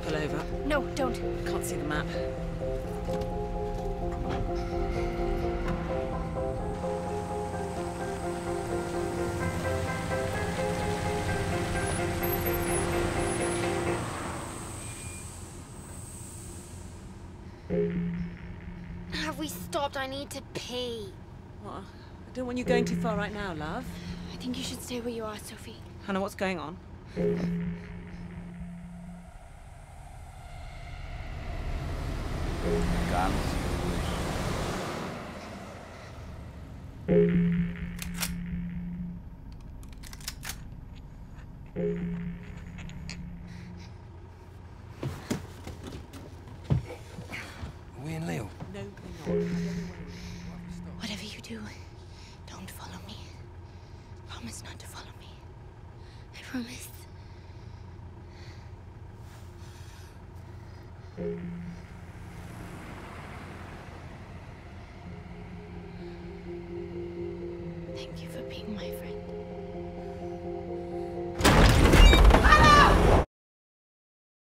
pull over? No, don't. Can't see the map. Have we stopped? I need to pee. What? I don't want you going too far right now, love. I think you should stay where you are, Sophie. Hannah, what's going on? Are we in Leo? No, we're not. Whatever you do, don't follow me. Promise not to follow me. I promise.